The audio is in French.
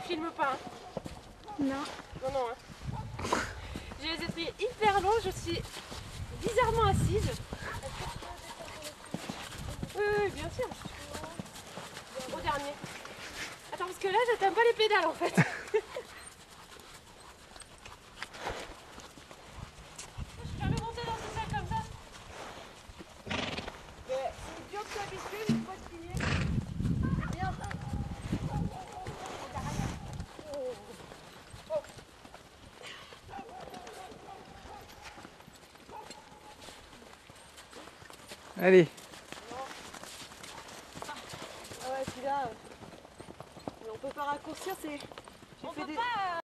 filme pas. Hein. Non. Non, non. Hein. J'ai les étriers hyper longs, je suis bizarrement assise. Oui, oui, bien sûr. Au dernier. Attends, parce que là, j'atteins pas les pédales en fait. Je peux jamais monter dans ce sac comme ça. Mais c'est dur de s'habituer une fois plié. Viens. Allez. Ah ouais, puis là, on peut pas raccourcir, c'est... J'ai fait des...